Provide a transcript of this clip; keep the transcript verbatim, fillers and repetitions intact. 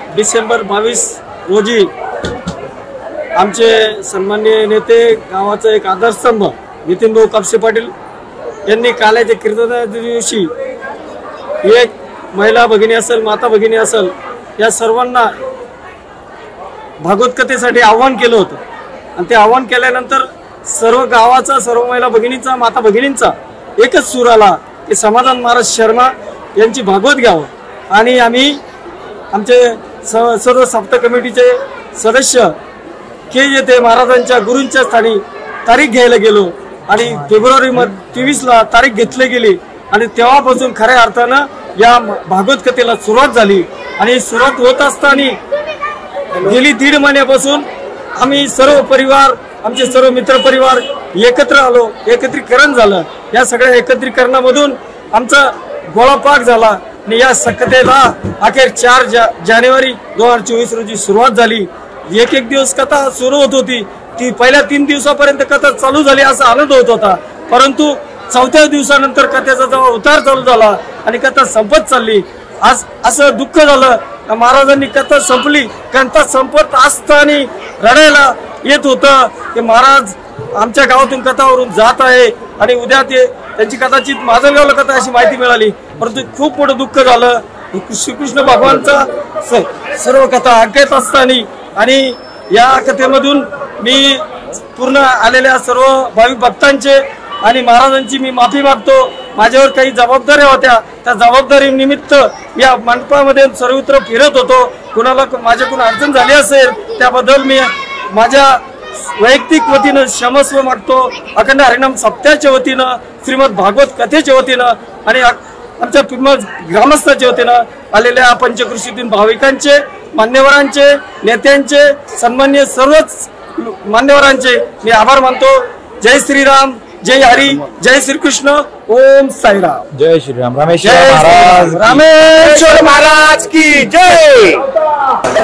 डिसेंबर बावीस रोजी आमचे सन्माननीय नेते गावाचा एक आदर्शस्तंभ नितीन भाऊ कापसे पाटील यांनी काल्याच्या कीर्तनाच्या दिवशी एक महिला भगिनी असेल माता भगिनी असेल या सर्वांना भागवत कथेसाठी आव्हान केलं होतं आणि ते आव्हान केल्यानंतर सर्व गावाचा सर्व महिला भगिनींचा माता भगिनींचा एकच सूर आला की समाधान महाराज शर्मा यांची भागवत घ्यावं आणि आम्ही आमचे सर्व सप्त कमिटीचे सदस्य के येथे महाराजांच्या गुरूंच्या स्थानी तारीख घ्यायला गेलो आणि फेब्रुवारी मध्ये तेवीस ला तारीख घेतली गेली आणि तेव्हापासून खऱ्या अर्थानं या भागवत कथेला सुरुवात झाली आणि सुरुवात होत असताना गेली दीड महिन्यापासून आम्ही सर्व परिवार आमचे सर्व मित्र परिवार एकत्र आलो, एकत्रीकरण झालं। या सगळ्या एकत्रीकरणामधून आमचा गोळापाक झाला आणि या कथेला अखेर चार जा, जानेवारी दोन हजार चोवीस रोजी सुरुवात झाली। एक एक दिवस कथा सुरू होत होती, ती पहिल्या तीन दिवसापर्यंत कथा चालू झाली असा आनंद होत होता, परंतु चौथ्या दिवसानंतर कथेचा जेव्हा उतार चालू झाला आणि कथा संपत चालली, आज असं दुःख झालं महाराजांनी कथा संपली, कथा संपत असताना रडायला येत होतं की महाराज आमच्या गावातून कथावरून जात आहे आणि उद्या ते त्यांची कदाचित माजलगावला कथा अशी माहिती मिळाली, परंतु खूप मोठं दुःख झालं। श्रीकृष्ण भगवानचा सर्व कथा ऐकत असताना आणि या कथेमधून मी पूर्ण आलेल्या सर्व भाविक भक्तांचे आणि महाराजांची मी माफी मागतो। माझ्यावर काही जबाबदाऱ्या होत्या, त्या जबाबदारी निमित्त या मंडपामध्ये सर्वत्र फिरत होतो, कुणाला माझ्याकडून अडचण झाली असेल त्याबद्दल मी माझ्या वैयक्तिक वतीनं क्षमस्व मागतो। अखंड हरिनाम सप्त्याच्या वतीनं, श्रीमद भागवत कथेच्या वतीनं आणि आमच्या ग्रामस्थाच्या वतीनं आलेल्या पंचकृषीतील भाविकांचे, मान्यवरांचे, नेत्यांचे, सन्माननीय सर्वच मान्यवरांचे मी आभार मानतो। जय श्रीराम, जय हरी, जय श्रीकृष्ण, ओम साईराम। जय श्रीराम। रामेश्वर महाराज रामेश्वर महाराज की जय।